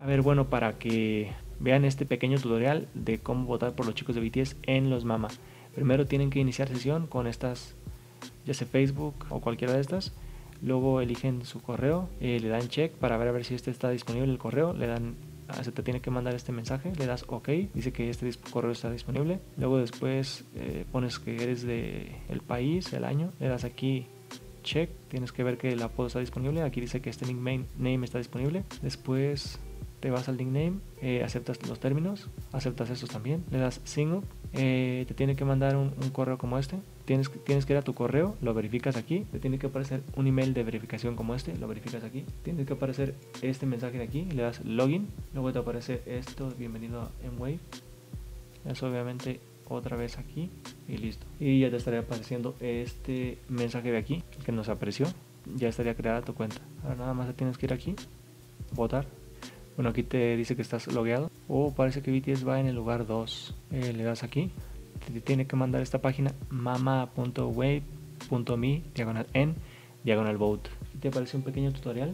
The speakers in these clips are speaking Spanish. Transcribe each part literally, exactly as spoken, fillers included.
A ver, bueno, para que vean este pequeño tutorial de cómo votar por los chicos de B T S en los Mama. Primero tienen que iniciar sesión con estas, ya sea Facebook o cualquiera de estas. Luego eligen su correo, eh, le dan check para ver a ver si este está disponible el correo, le dan, se te tiene que mandar este mensaje, le das OK, dice que este correo está disponible. Luego después eh, pones que eres de el país, el año, le das aquí check, tienes que ver que el apodo está disponible, aquí dice que este nickname name está disponible. Después te vas al nickname, eh, aceptas los términos, aceptas estos también, le das sign up, eh, te tiene que mandar un, un correo como este, tienes, tienes que ir a tu correo, lo verificas aquí, te tiene que aparecer un email de verificación como este, lo verificas aquí, tiene que aparecer este mensaje de aquí, le das login, luego te aparece esto, bienvenido a M-Wave, es obviamente otra vez aquí y listo, y ya te estaría apareciendo este mensaje de aquí que nos apareció, ya estaría creada tu cuenta. Ahora nada más te tienes que ir aquí, votar. Bueno, aquí te dice que estás logueado. O oh, parece que B T S va en el lugar dos. Eh, le das aquí. Te tiene que mandar esta página mama punto wave punto me diagonal en diagonal vote. Aquí te aparece un pequeño tutorial.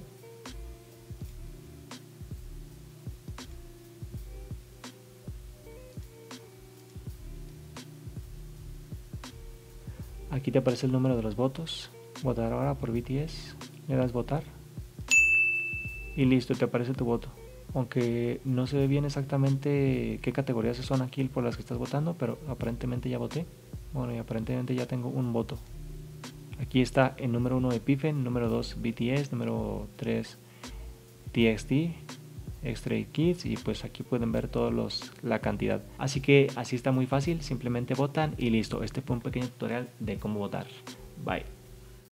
Aquí te aparece el número de los votos. Votar ahora por B T S. Le das votar. Y listo, te aparece tu voto. Aunque no se ve bien exactamente qué categorías son aquí por las que estás votando, pero aparentemente ya voté. Bueno, y aparentemente ya tengo un voto. Aquí está el número uno Epifen, número dos B T S, número tres T X T, Stray Kids, y pues aquí pueden ver todos los la cantidad. Así que así está muy fácil, simplemente votan y listo. Este fue un pequeño tutorial de cómo votar. Bye.